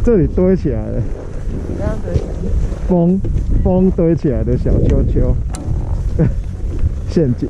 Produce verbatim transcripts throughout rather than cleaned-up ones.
这里堆起来了， 刚刚堆起来， 风风堆起来的小丘丘，陷阱。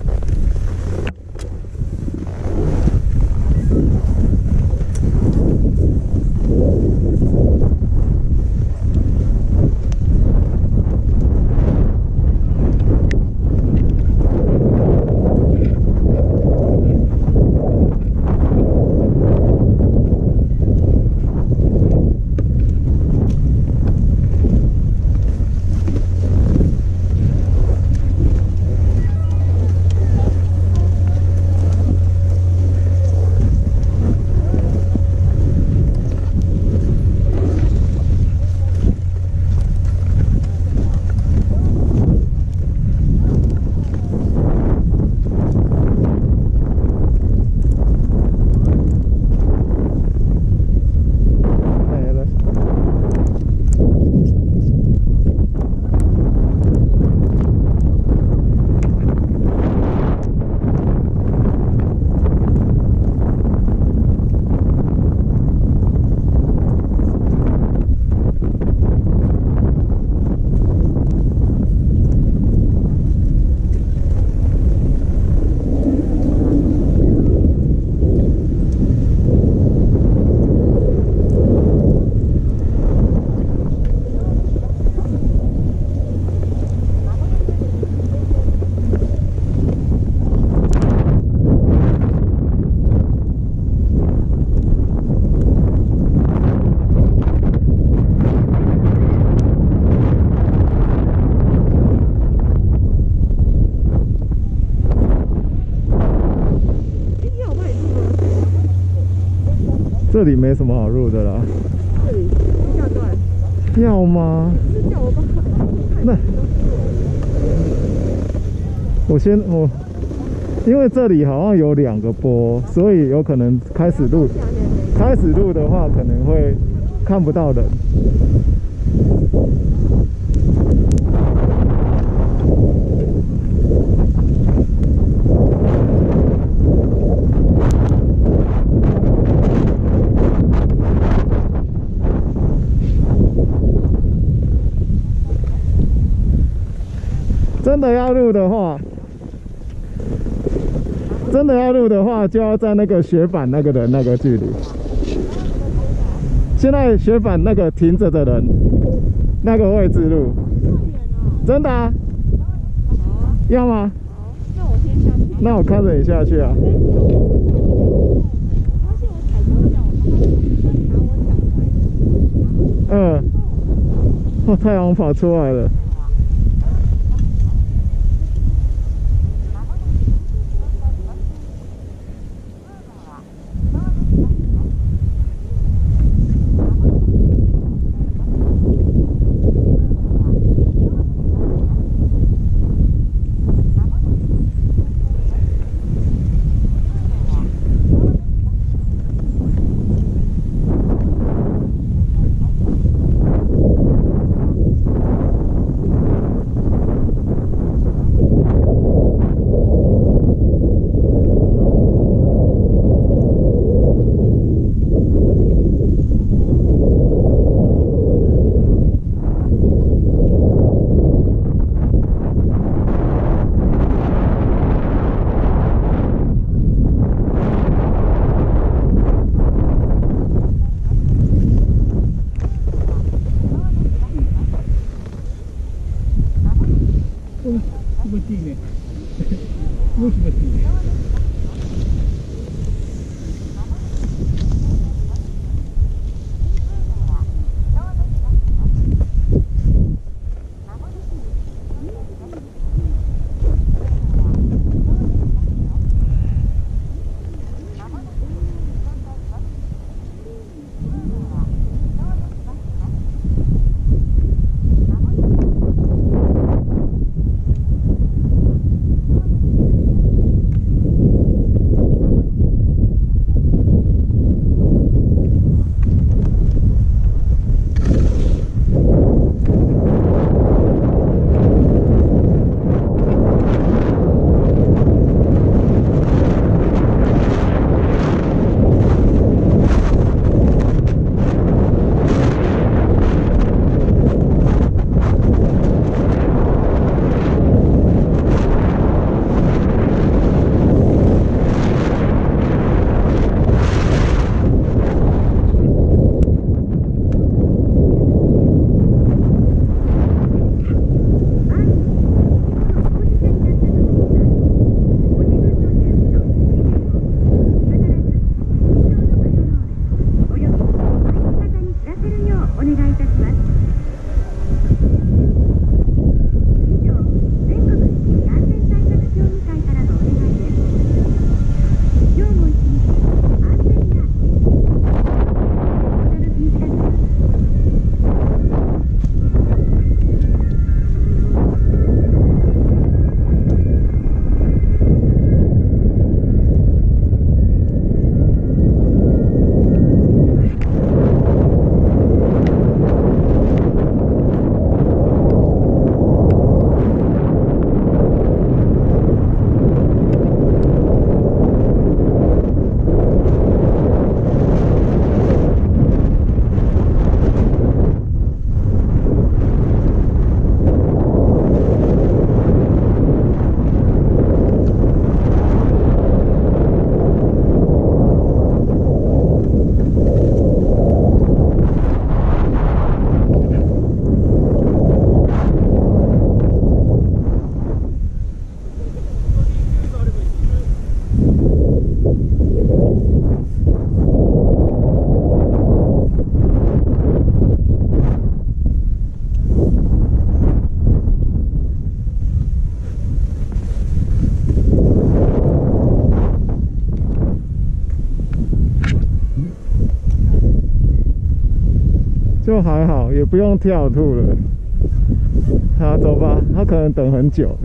这里没什么好入的啦。 这里下段要吗？ 是叫我把那我先我，因为这里好像有两个坡，所以有可能开始录，开始录的话可能会看不到人。真的要录的话，真的要录的话，就要在那个雪板那个人那个距离。现在雪板那个停着的人那个位置录，真的啊？要吗？ 那我先下去。 那我看着你下去啊。嗯，哦，太阳跑出来了。 就还好，也不用跳兔了。好，走吧，他可能等很久了。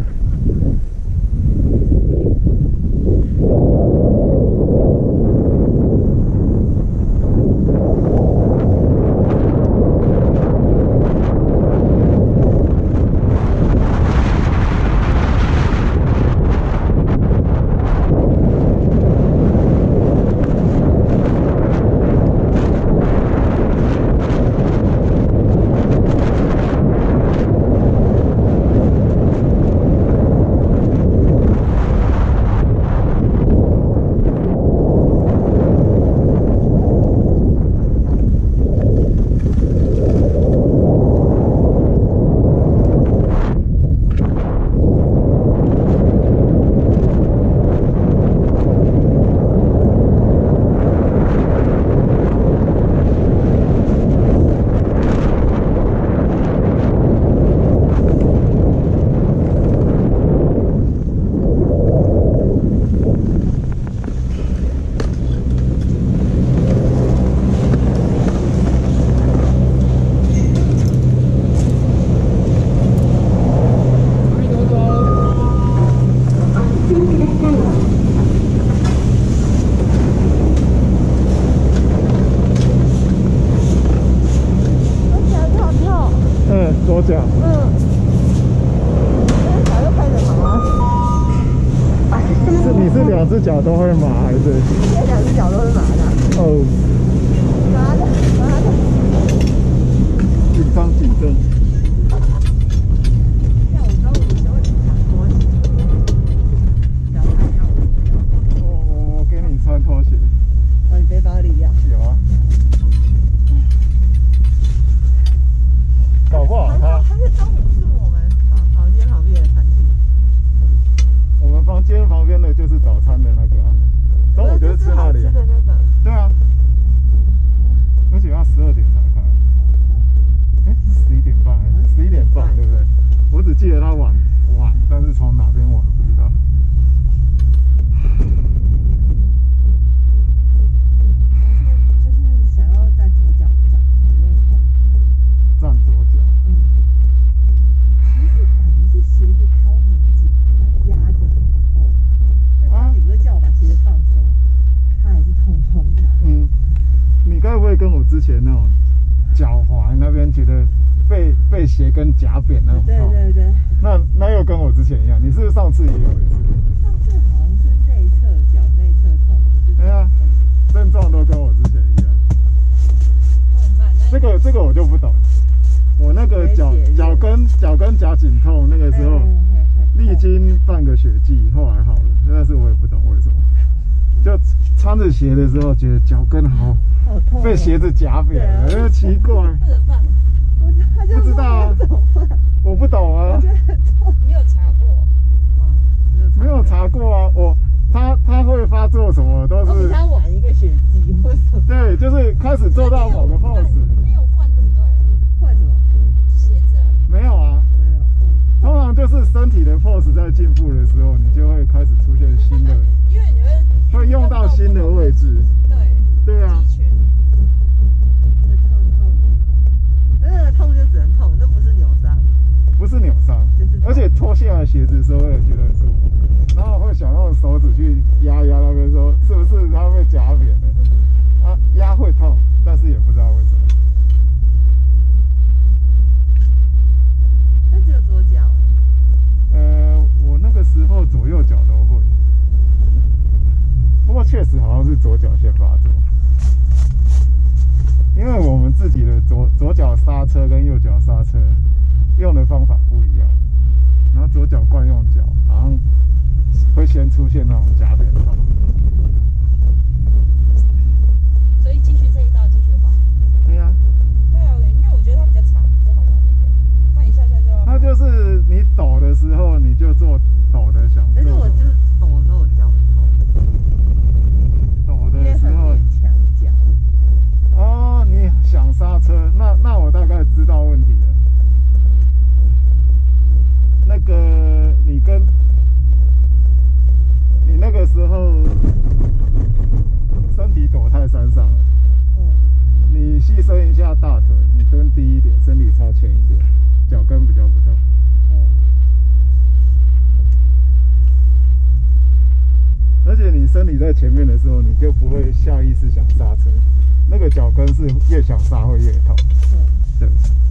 左脚， 嗯，这脚又开始麻。 是你是两只脚都会麻还是？ 这两只脚都是麻的。 哦， 麻的，麻的。 紧张紧张。 像我中午的时候经常拖鞋，脚太要我。 我我我给你穿拖鞋。 哦，你背包里呀？ 有啊。搞不好他他是中午是我们房房间旁边的餐厅。 我们房间旁边的就是早餐的那个啊，中午就是吃那里啊。 的那个。 对啊，而且要十二点才开，哎，十一点半还是十一点半，对不对？我只记得他晚晚，但是从哪边晚不知道。 就是想要站左脚，脚脚就会痛。 站左脚。 嗯。其实感觉是鞋子掏很紧，它压着很厚。那刚你不是叫我把鞋子放松，它还是痛痛的。 嗯，你该不会跟我之前那种脚踝那边觉得被被鞋跟夹扁那种？ 对对对。 那那又跟我之前一样，你是不是上次也有一次？ 上次好像是内侧脚内侧痛，可是对啊，症状都跟我之前一样。这个这个我就不懂，我那个脚脚跟脚跟夹紧痛，那个时候历经半个雪季，后来好了，但是我也不懂为什么，就穿着鞋的时候觉得脚跟好被鞋子夹扁了，那奇怪，不知道啊，我不懂啊， 你有查过？ 没有查过啊，我他他会发作什么都是他晚一个雪季，为什么？ 对，就是开始做到某个 pose。 没有换对不对？换什么？鞋子？ 没有啊， 没有。 通常就是身体的 pose 在进步的时候，你就会开始出现新的， 因为你会会用到新的位置。 对。 对啊。 会痛痛。那个痛就只能痛，那不是扭伤。 不是扭伤，而且脱下来鞋子的时候会觉得很舒服，然后会想用手指去压压那边，说是不是它被夹扁了？啊，压会痛，但是也不知道为什么。 那只有左脚。 呃，我那个时候左右脚都会，不过确实好像是左脚先发作，因为我们自己的左左脚刹车跟右脚刹车用的方法不一样，然后左脚惯用脚好像会先出现那种夹扁痛。 所以继续这一道继续滑。 对呀、啊。 对啊，因为我觉得它比较长，比较好玩一点。那一下下就要。 它就是你抖的时候，你就做抖的想做。 但是我就是抖的时候我脚很痛。 抖的时候。 强脚。 哦，你想刹车，那那我大概知道问题了。那个你跟你那个时候前面的时候，你就不会下意识想刹车。那个脚跟是越想刹会越痛。嗯，对。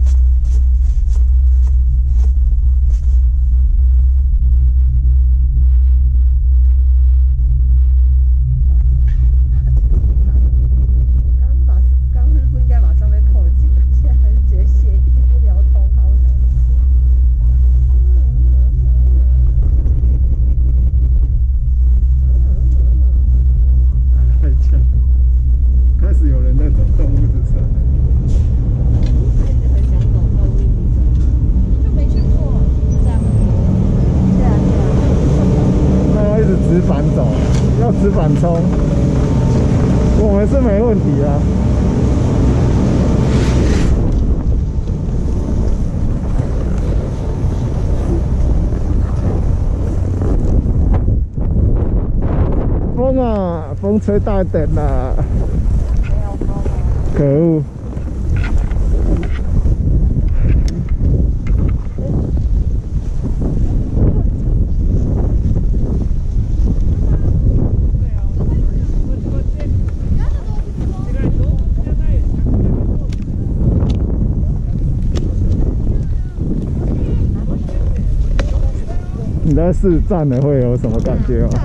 开始有人在走动物之森了。很想走动物之森，就没去过，是这样吗？对啊对啊。那要一直直反走，要直反冲，我们是没问题啊。风啊，风吹大一点啦。可恶！你在试站了会有什么感觉吗？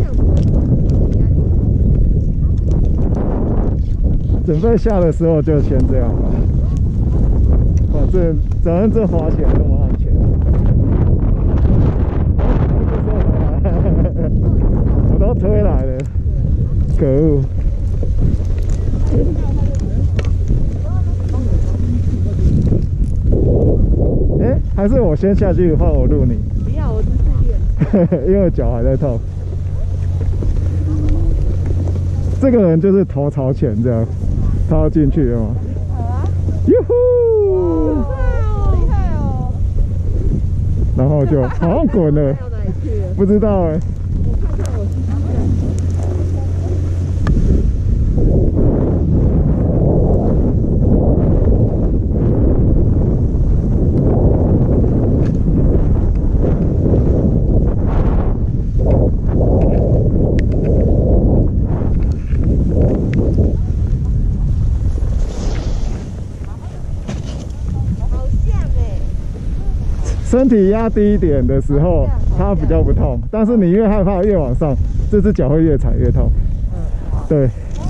准备下的时候就先这样吧，反正反正这滑起来那么安全。我都推来了，可恶！哎、欸，还是我先下去换我录你？ 不要，我是自练， 因为脚还在痛。这个人就是头朝前这样。他要进去了吗？好啊！哟呼！厉害哦！然后就好像滚了，不知道哎、欸。我看看我自己。身体压低一点的时候，它比较不痛，但是你越害怕越往上，这只脚会越踩越痛。嗯，对。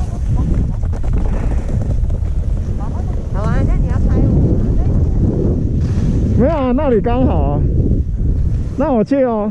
好啊，那你要拍我？没有啊，那里刚好啊。那我去哦。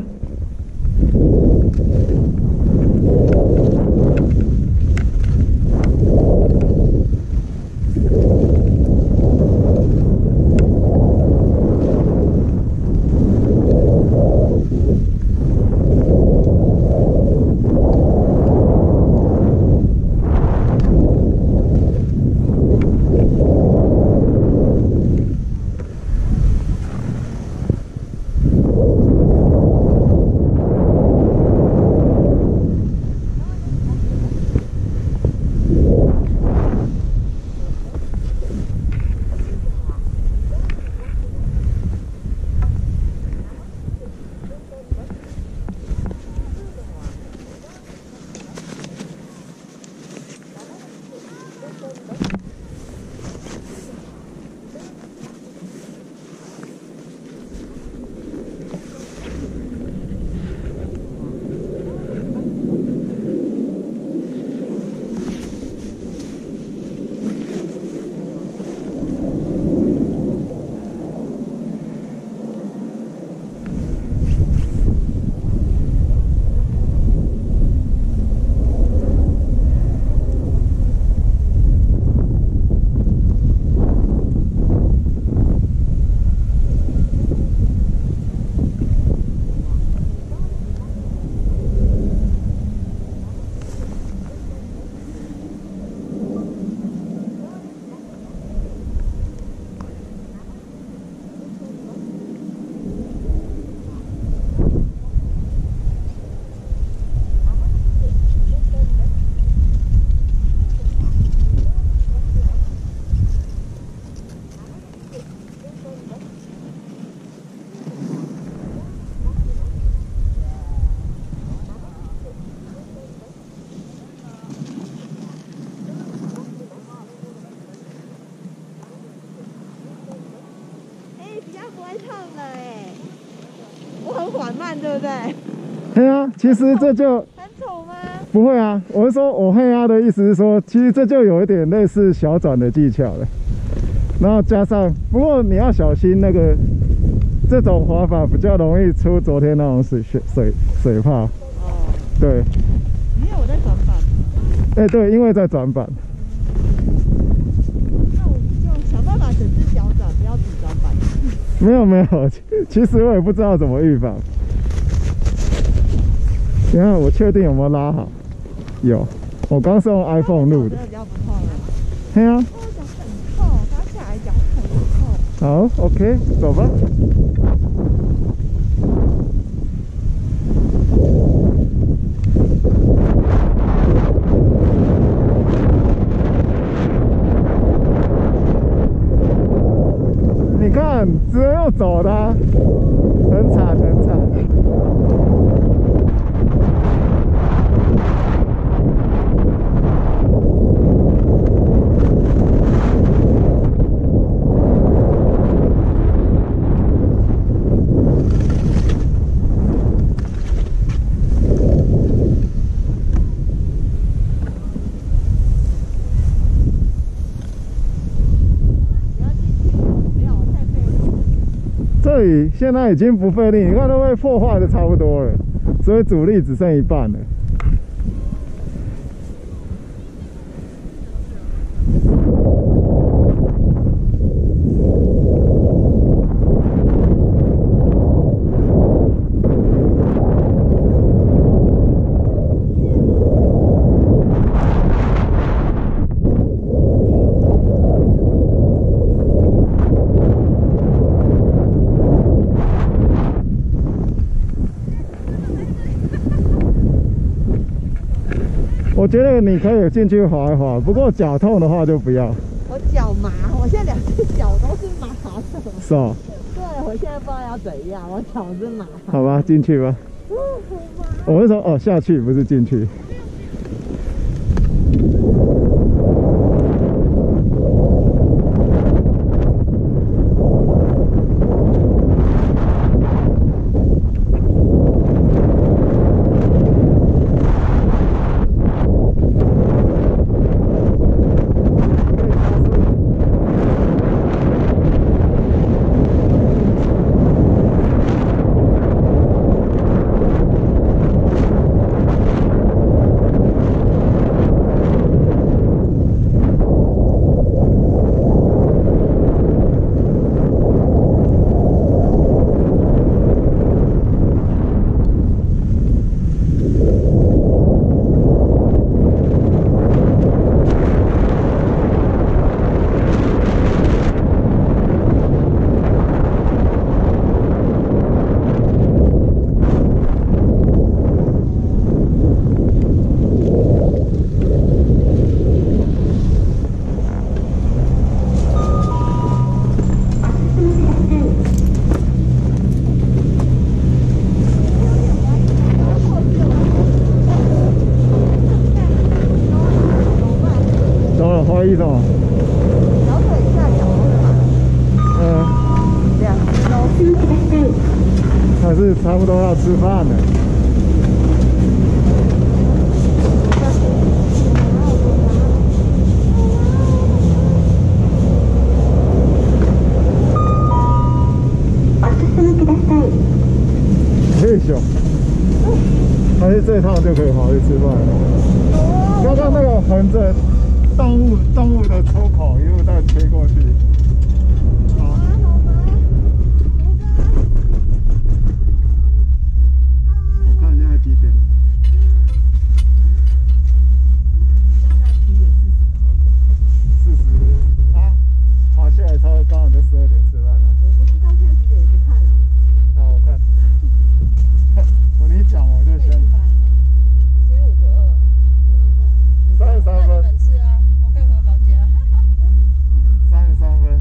对不对？ 对啊，其实这就很丑吗？ 不会啊。我是说我黑啊的意思是说，其实这就有一点类似小转的技巧了。然后加上，不过你要小心那个这种滑法比较容易出昨天那种水水水水泡。哦。对。 因为我在转板吗？ 哎、欸，对，因为在转板。 那我就想办法整只脚转，不要只转板。 没有没有，其实我也不知道怎么预防。等一下，我确定有没有拉好？有，我刚是用 iPhone 录的。 比较不痛了。 对啊。 我脚很痛，刚下来脚很痛。 好 ，OK， 走吧。你看，只能用走的、啊，很惨很惨。这里现在已经不费力，你看都被破坏的差不多了，所以阻力只剩一半了。我觉得你可以进去滑一滑，不过脚痛的话就不要。 我脚麻，我现在两只脚都是麻的。 是啊。 对，我现在不知道要怎样，我脚是麻。 好吧，进去吧。 哦，好麻。 我是说，哦，下去不是进去。意思吗？ 小腿下脚都是麻。 嗯。 两只都。 还是差不多要吃饭了。嘿咻，还是这趟就可以跑去吃饭了。刚刚那个横着动物动物的出口一路再吹过去。好。我看现在几点？四十啊，跑下来差不多刚好就十二点吃饭了。 我不知道现在几点，也不看了。 好，我看。我你讲我就先。 十五个二。 三十三分。 你们吃啊，我可以回房间啊。 三十三分。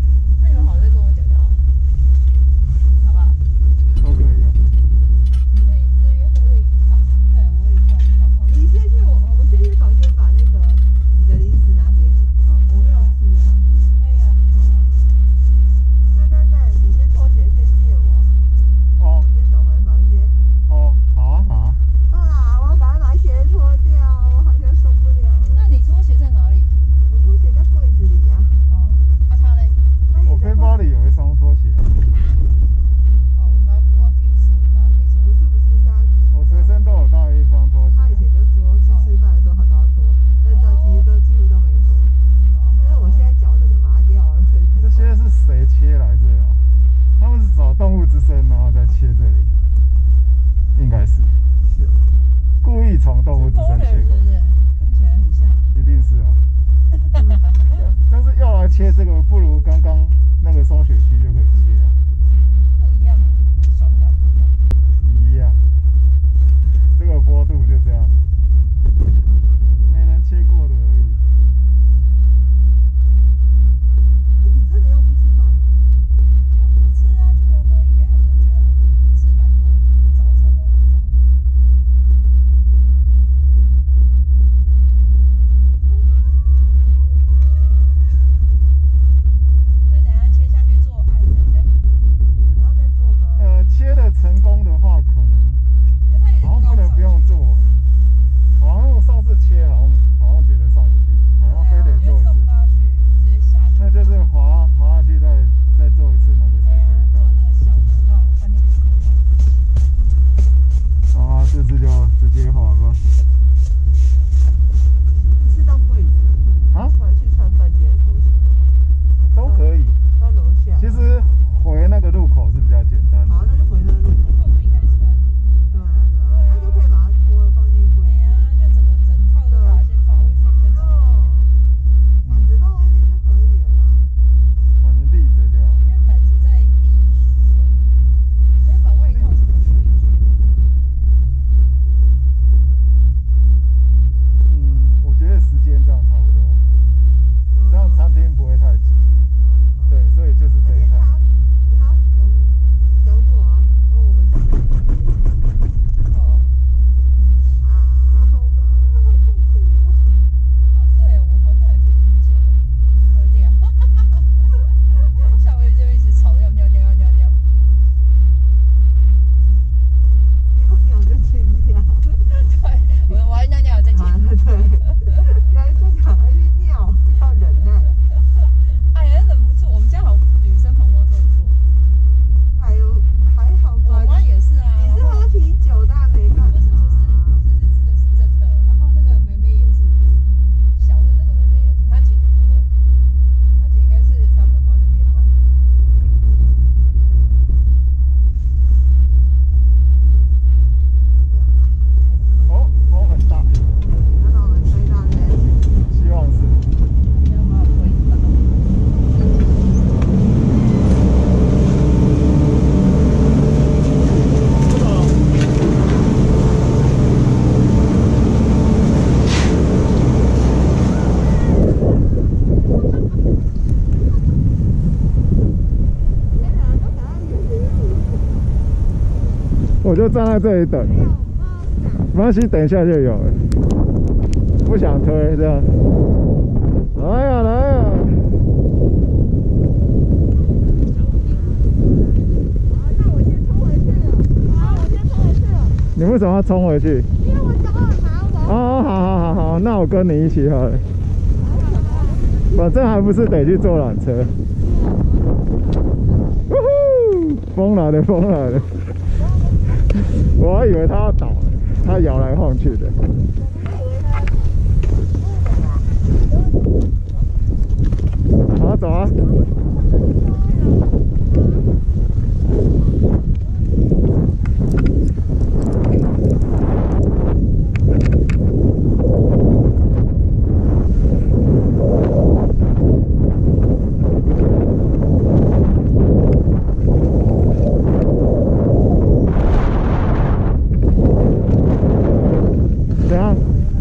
就站在这里等。没关系，等一下就有了。不想推这样。来呀来呀！ 那我先冲回去了。好，我先冲回去了。 你为什么要冲回去？ 因为我脚很麻烦。 哦，好好好好，那我跟你一起好了。反正还不是得去坐缆车。呜呼！风来了，风来了！我还以为它要倒了，它摇来晃去的。好，走啊！怎样？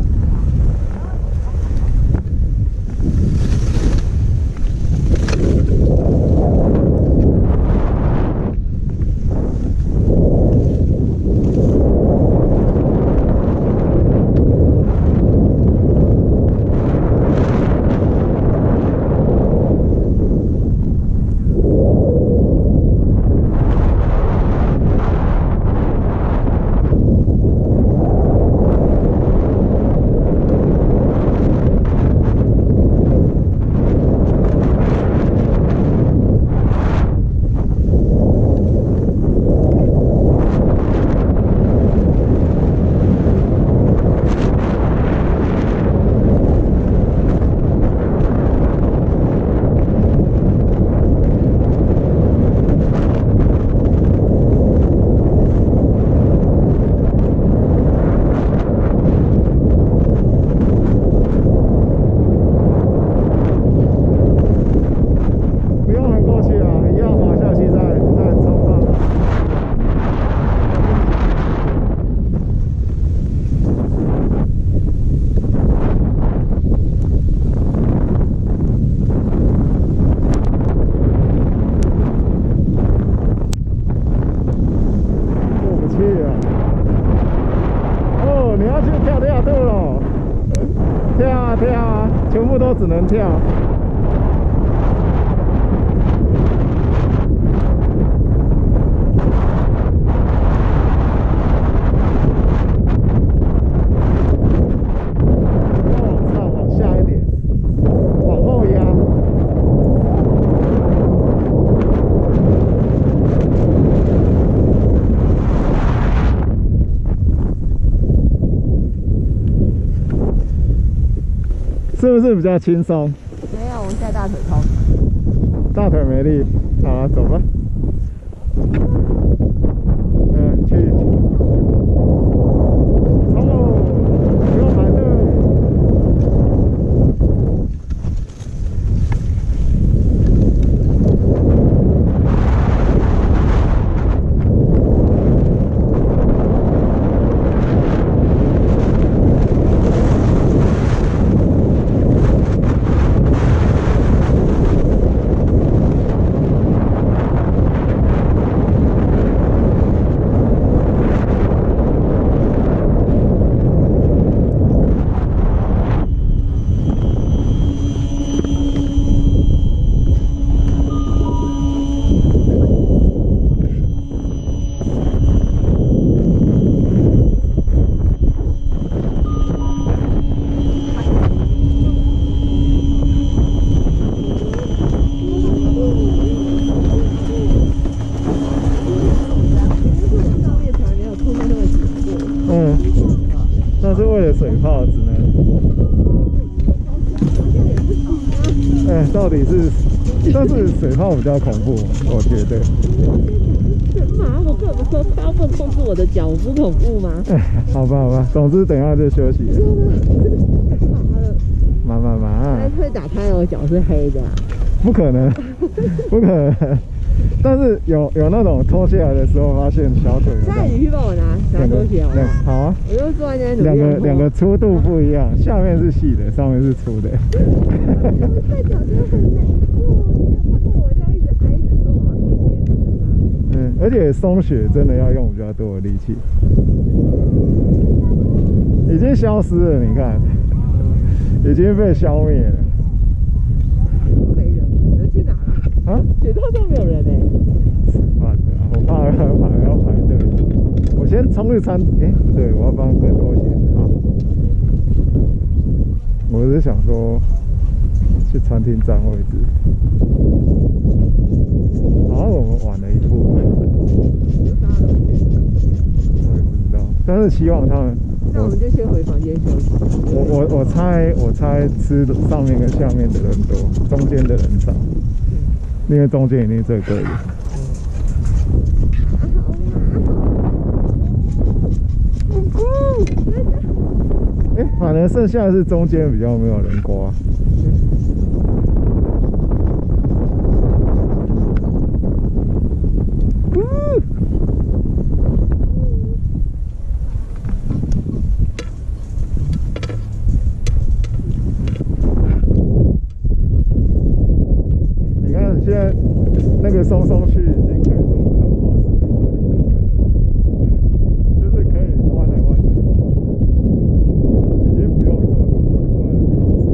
全部都只能跳。往上，往下一点，往后压。是不是比较轻松？ 没有，我现在大腿痛。 大腿没力，好了，走吧。嗯，去。冲哦！不用排队。那是为了水泡，只能。哎，到底是，但是水泡比较恐怖，我觉得。 妈，我跟我们说，他不控制我的脚，不恐怖吗？ 哎，好吧，好吧，总之等一下就休息了。 妈的， 妈妈妈， 会打开我脚是黑的、啊？ 不可能，不可能。但是有有那种脱下来的时候，发现小腿。 现在你去帮我拿，拿拖鞋好不好？ 好啊。 我就坐在那边。 两个两个粗度不一样，下面是细的，上面是粗的。 在脚真的很难过，你有看过我这样一直挨着说我要脱鞋子吗？ 嗯。 而且松雪真的要用比较多的力气，已经消失了，你看，已经被消灭了。 没人，人去哪了？啊？雪道上没有人哎。 完了，我怕反而要排队。我先冲去餐，哎、欸，不对，我要帮哥脱鞋。好，我是想说去餐厅占位置。好像我们晚了一步，我也不知道，但是希望他们。 那我们就先回房间休息。 我我我猜我猜吃上面跟下面的人多，中间的人少，因为中间一定最贵的。哎、欸，反而剩下的是中间比较没有人刮。你看现在那个松松区已经可以做不到 pose 了，就是可以弯来弯去，已经不用做什么奇怪的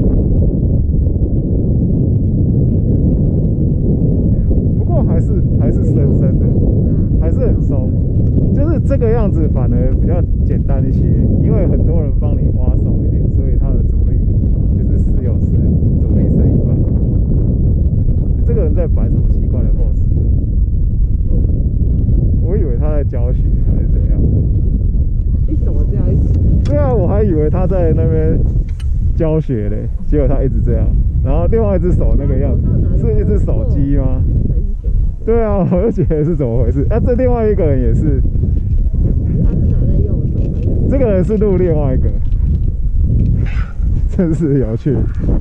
pose。不过还是还是深深的，还是很松，就是这个样子反而比较简单一些，因为很多人帮你挖松一点，所以它的阻力就是时有时无，阻力剩一半。这个人在摆什么奇怪的 pose？ 我以为他在教学还是怎样？ 你怎么这样一直？ 对啊，我还以为他在那边教学嘞，结果他一直这样，然后另外一只手那个样子，是一只手机吗？对啊，我就觉得是怎么回事？啊，这另外一个人也是， 他是拿在右手， 这个人是录另外一个，真是有趣。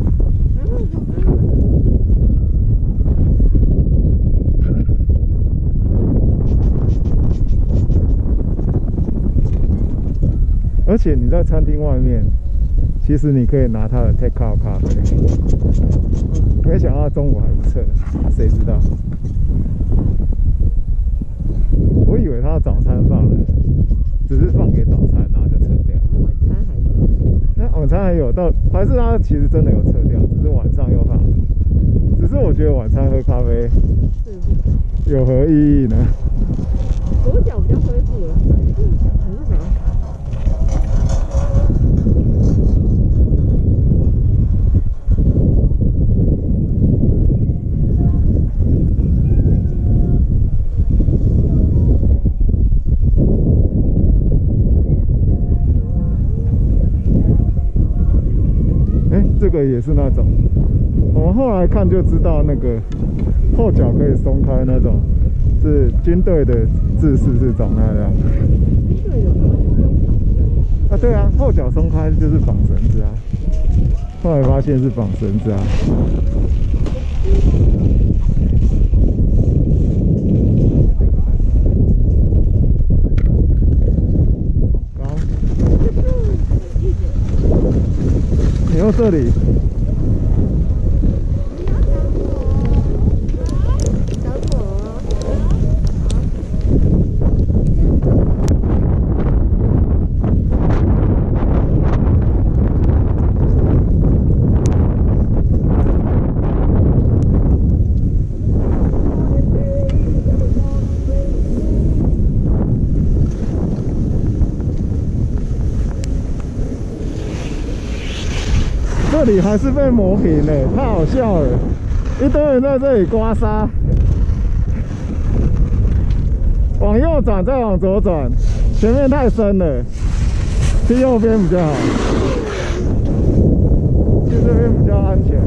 而且你在餐厅外面，其实你可以拿他的 take out 咖啡。没想到中午还不撤，谁知道？我以为他的早餐放了，只是放给早餐，然后就撤掉。 晚餐还有？ 那晚餐还有到，还是他其实真的有撤掉，只是晚上又放。只是我觉得晚餐喝咖啡有何意义呢？ 左脚比较恢复了，右脚还是什么？ 这个也是那种，我们后来看就知道，那个后脚可以松开那种，是军队的制式是长那样。 军队的不用绑绳啊？ 对啊，后脚松开就是绑绳子啊。后来发现是绑绳子啊。你用这里。这里还是被磨平了，太好笑了！一堆人在这里刮痧，往右转再往左转，前面太深了，去右边比较好，去这边比较安全。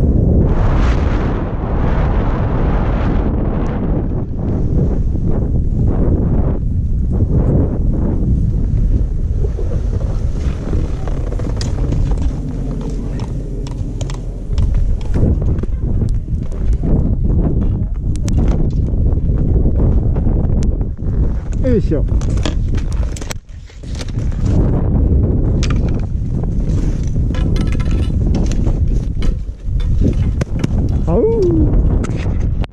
よいしょ。